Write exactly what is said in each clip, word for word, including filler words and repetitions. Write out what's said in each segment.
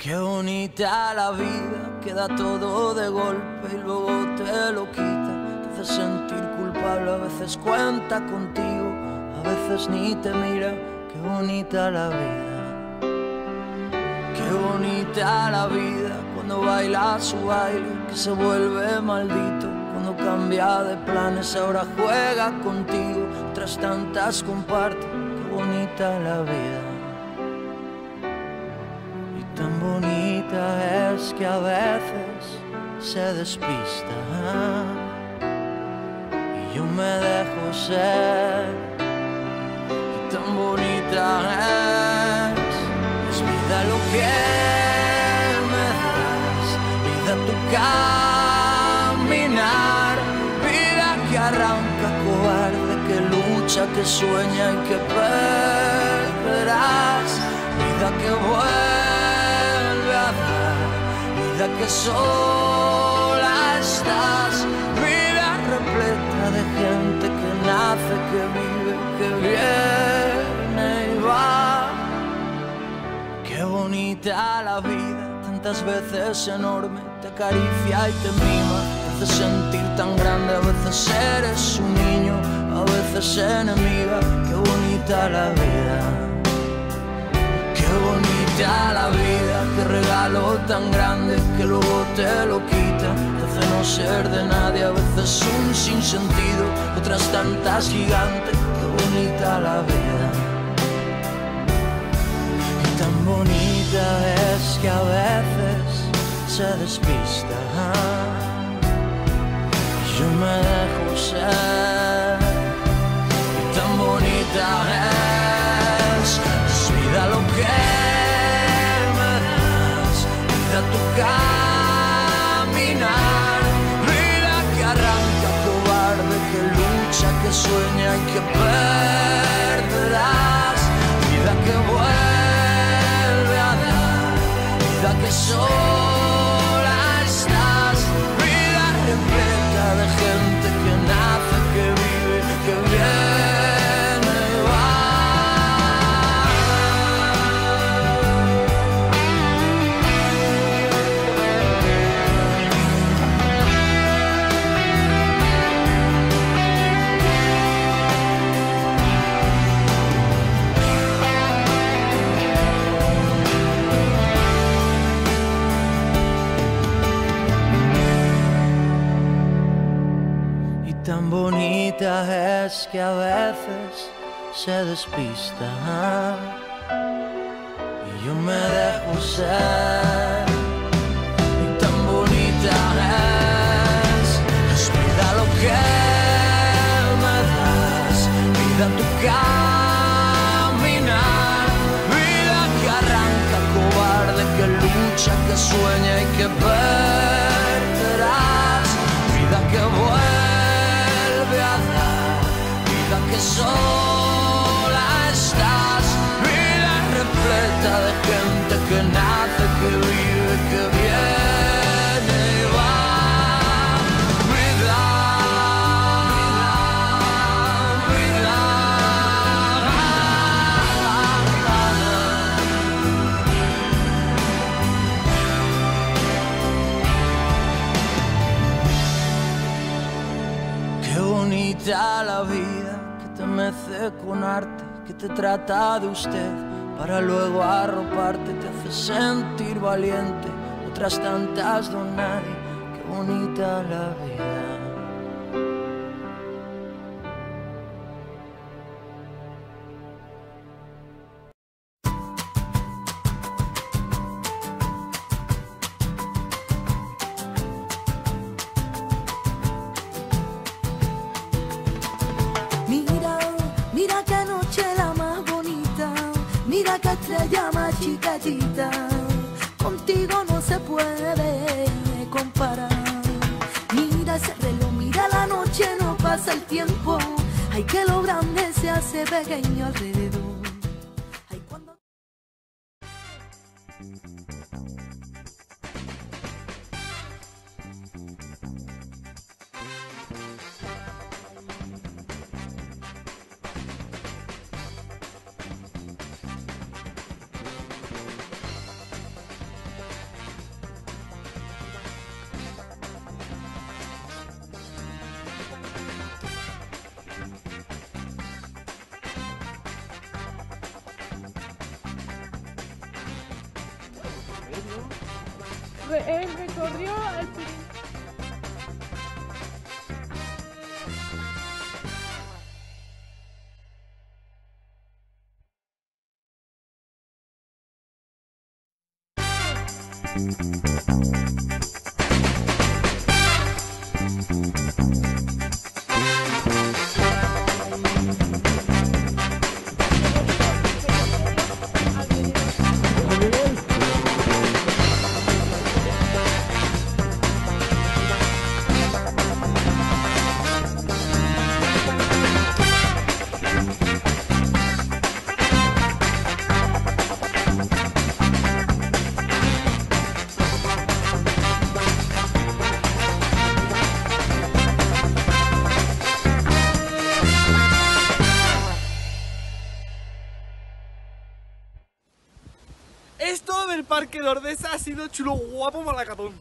Qué bonita la vida, que da todo de golpe y luego te lo quita. Te hace sentir culpable, a veces cuenta contigo, a veces ni te mira. Qué bonita la vida, qué bonita la vida, cuando baila su baile que se vuelve maldito. Cuando cambia de planes ahora juega contigo, tras tantas comparte. Qué bonita la vida. Tan bonita es que a veces se despista y yo me dejo ser. Y tan bonita es, es vida lo que me das, vida tu caminar, vida que arranca cobarde, que lucha, que sueña y que perderás, vida que vuelve, vida que sola estás, vida repleta de gente que nace, que vive, que viene y va. Qué bonita la vida, tantas veces enorme, te acaricia y te mima, te hace sentir tan grande, a veces eres un niño, a veces enemiga. Qué bonita la vida, qué bonita la vida, qué regalo tan grande que luego te lo quita. Te hace no ser de nadie, a veces un sinsentido, otras tantas gigantes. Qué bonita la vida. Y tan bonita es que a veces se despista y yo me dejo ser. Y tan bonita es, es vida lo que me das, vida tu caminar, vida que arranca cobarde, que lucha, que sueña y que perderás, vida que vuelve a dar, vida que sola estás, vida repleta de gente que nace, que vive, que viene y va. Tan bonita es que a veces se despista y yo me dejo ser. Y tan bonita es, es vida lo que me das, vida tu caminar, vida que arranca cobarde, que lucha, que sueña y que perderás, vida que vuelve a dar, vida que sola estás, vida repleta de gente que nace, que vive, que viene y va. Vida, vida, qué bonita la vida, que te mece con arte, que te trata de usted para luego arroparte, te hace sentir valiente, otras tantas don nadie. Qué bonita la vida. Estrella más chiquitita, contigo no se puede comparar. Mira ese reloj, mira la noche, no pasa el tiempo. Ay, que lo grande se hace pequeño alrededor. Ay, cuando... Re- él recorrió el Esto del Parque de Ordesa ha sido chulo, guapo, malacatón.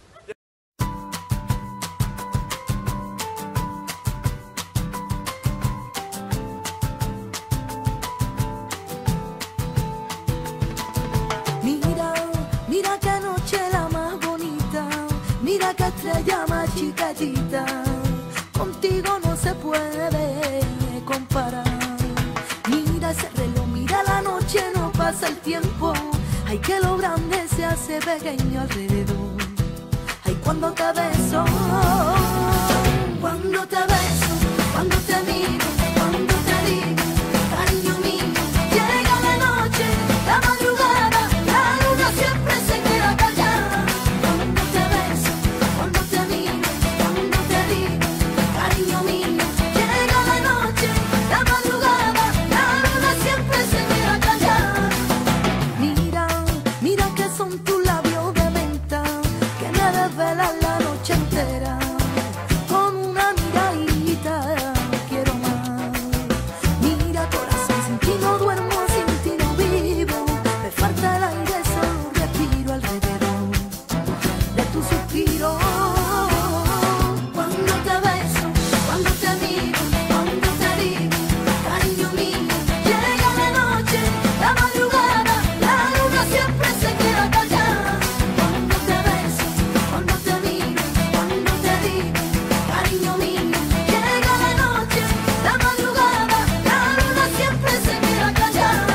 Mira, mira qué noche la más bonita, mira qué estrella más chiquitita, contigo no se puede comparar. Mira ese reloj, mira la noche, no pasa el tiempo, ay que lo grande se hace pequeño alrededor. Ay cuando te beso, cuando te beso, cuando te miro, cuando te digo, cariño mío, llega la noche, la madrugada, la luna siempre se queda callada. Cuando te beso, cuando te miro, cuando te digo, cariño mío, llega la noche, la madrugada, la luna siempre se queda callada. Mira, mira que son tus labios de menta, que me desvelan la noche entera. Con una miradita quiero más. Mira corazón, sin ti no duermo, sin ti no vivo. Me falta el aire, solo respiro alrededor de tu suspiro. Cuando te beso, cuando te miro, cuando te digo, cariño mío, llega la noche, la madrugada, la luna siempre se queda callada. Cuando te beso, cuando te miro, cuando te digo, cariño mío, llega la noche, la madrugada, la luna siempre se queda callada.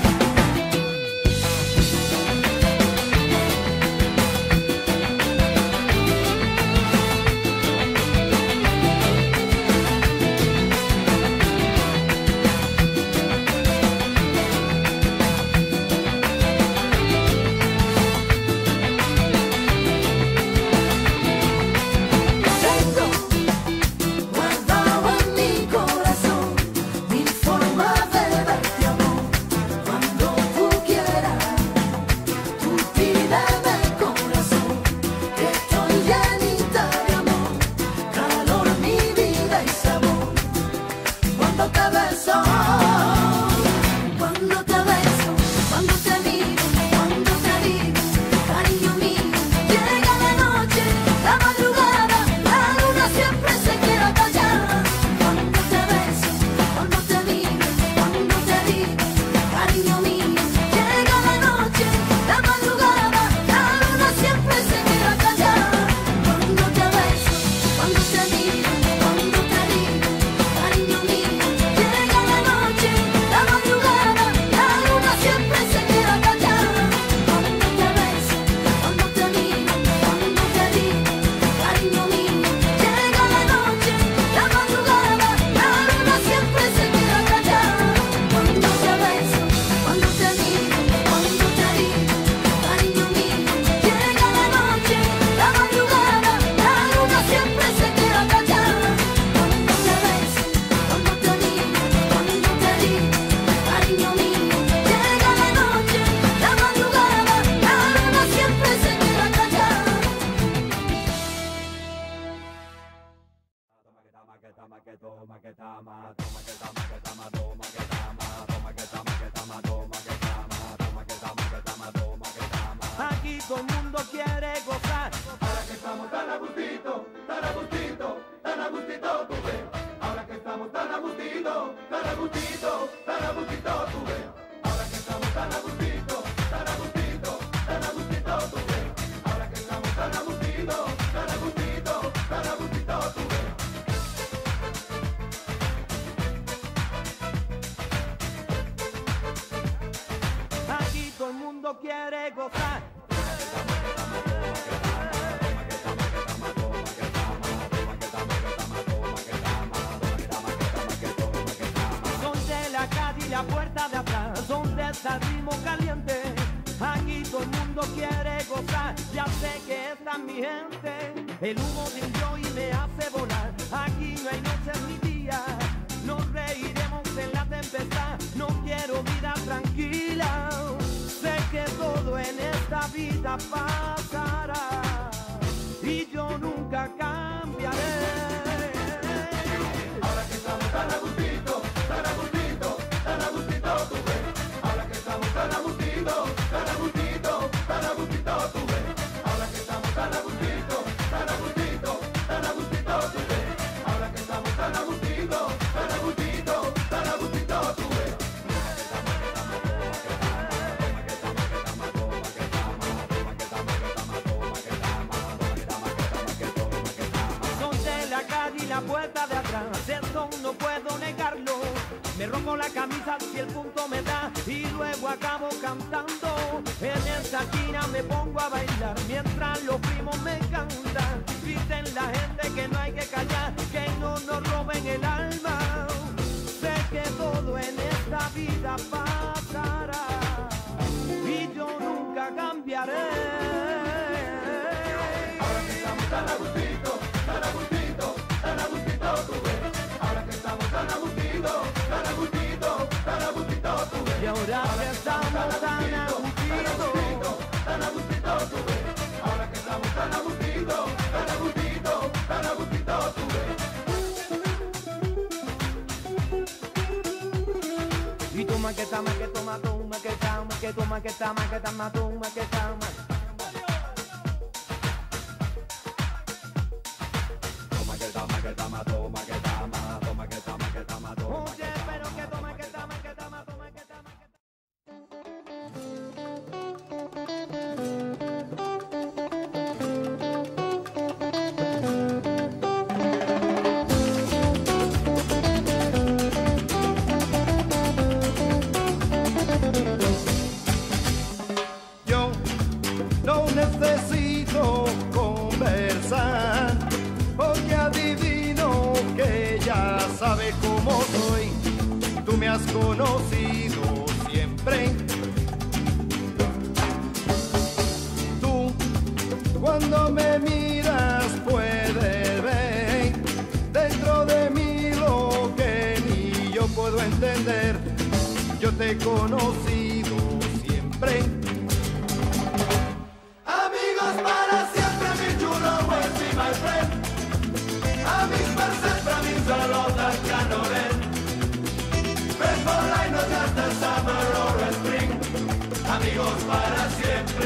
Tengo guardado en mi corazón mil formas de darte amor. Cuando tú quieras, tú pídeme corazón, que estoy llenita de amor, calor, mi vida y sabor. Cuando te beso, cuando te beso, cuando te miro, cuando te digo, cariño mío, llega la noche, la madrugada, la luna siempre se queda callada. Cuando te beso, cuando te miro, cuando te digo, cariño mío, llega la noche, la madrugada, la luna siempre se queda callada. Cuando te beso, cuando te miro, cuando te digo, cariño mío, llega la noche, la madrugada, la luna siempre se queda callada. Cuando te beso, cuando te miro, cuando te digo, cariño mío, llega la noche, la madrugada, la luna siempre se queda callada. Cuando te beso, cuando te miro, cuando te digo, cariño mío, llega la noche, la madrugada, la luna siempre se queda callada. Cuando te beso, cuando te miro, cuando te digo, cariño mío, llega la noche, la madrugada, la luna siempre se queda callada. Aquí todo el mundo quiere gozar. Ahora que estamos tan a gustito, tan a gustito, tan a gustito, tú ves. Ahora que estamos tan a gustito, tan a gustito, tan a gustito, tú ves. Ahora que estamos tan a gustito, tan a gustito, tan a gustito, tú ves. Ahora que mundo quiere gozar. Son de la calle y la puerta de atrás, son de ese ritmo caliente. Aquí todo el mundo quiere gozar, ya sé que esta es mi gente. El humo del joy me hace volar, aquí no hay noches ni días. Nos reiremos en la tempestad, no quiero vida tranquila. Sé que todo en esta vida pasará y yo nunca cambiaré. Ahora que estamos tan a gustito, tan a gustito, tan a gustito, tú ves. Ahora que estamos tan a gustito, tan a gustito, tan a gustito, tú ves. Ahora que estamos tan a gustito, tan a gustito, tan a gustito, tú ves. Ahora que estamos tan a gustito, tan a gustito, tan a gustito, tú ves. Son de la calle y la puerta de atrás, eso no puedo negarlo. Me rompo la camisa si el punto me da y luego acabo cantando. En esa esquina me pongo a bailar mientras los primos me cantan. Dicen la gente que no hay que callar, que no nos roben el alma. Sé que todo en esta vida pasará y yo nunca cambiaré. Ahora que estamos tan a gustito, tan a gustito, tan a gustito, tú ves. Ahora que estamos tan a gustito, tan a gustito, tan a gustito, tú ves. Y ahora que estamos tan a gustito, tan a gustito, tú ves. Ahora que estamos tan a gustito, tan a gustito, tan a gustito, tú ves. y toma que toma que toma toma que toma que toma que toma que toma toma que toma. Toma que toma que toma, toma que toma, toma que toma que toma, toma. Oye, pero que toma que toma que toma toma que toma que Yo no necesito conversar, porque adivino que ya sabes cómo soy. Tú me has conocido siempre. Tú, cuando me miras, puedes ver dentro de mí lo que ni yo puedo entender. Yo te he conocido siempre. Amigos para siempre, mi chulo, will be my friend. Amics per sempre, means a lot that cannot end. Friends for life, not just a summer or a spring. Amigos para siempre.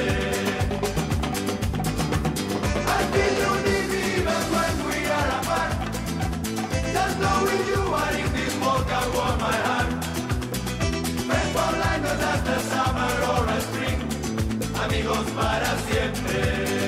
Until you need me, even when we are apart. Just knowing you are in this world can warm my heart. Friends for life, not just a summer or a spring. Amigos para siempre.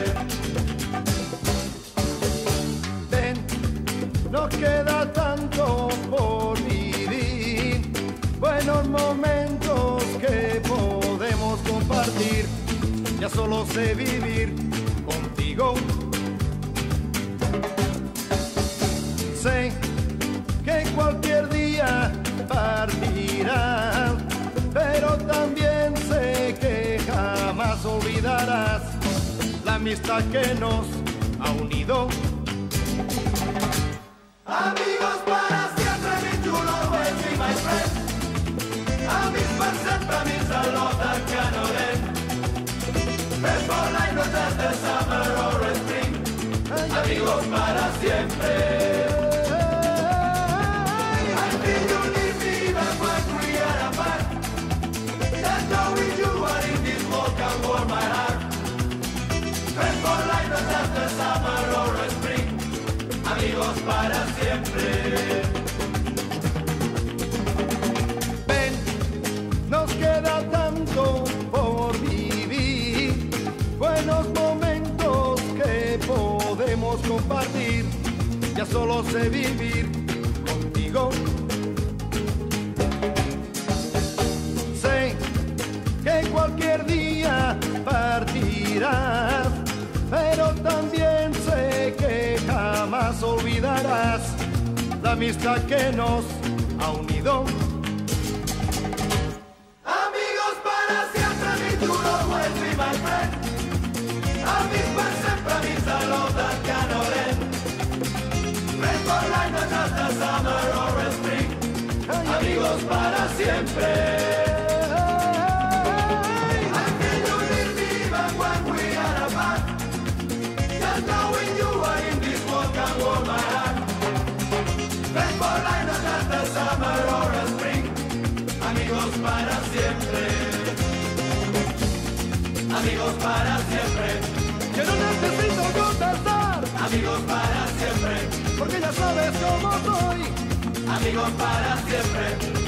Ven, nos queda tanto por vivir, buenos momentos que podemos compartir. Ya solo sé vivir contigo. Sé que cualquier día partirás, pero también sé que jamás olvidarás la amistad que nos ha unido. Amigos para siempre, mi chulo, will be my friend. Amics per sempre, means a lot that cannot end. Friends for life, not just a summer or a spring. Amigos para siempre. Until you need me, even when we are apart. Just knowing you are in this world can warm my heart. Friends for life, not just a summer or a spring. Amigos para siempre. Ven, nos queda tanto por vivir, buenos momentos que podemos compartir. Ya solo sé vivir contigo. Sé que cualquier cualquier día partirás, pero también sé que jamás olvidarás la amistad que nos ha unido. Amigos para siempre, mi true love will be my friend. Amics per sempre, amics de l'O T A C que no ven. Friends for life, no just the summer or the spring. Amigos para siempre. And can you leave me even when we are apart? Just knowing you are in this world can warm my heart. Friends for life, no just the summer or the spring. Amigos para siempre. Amigos para siempre. Yo no necesito contestar, Amigos para siempre. porque ya sabes cómo soy. Amigos para siempre.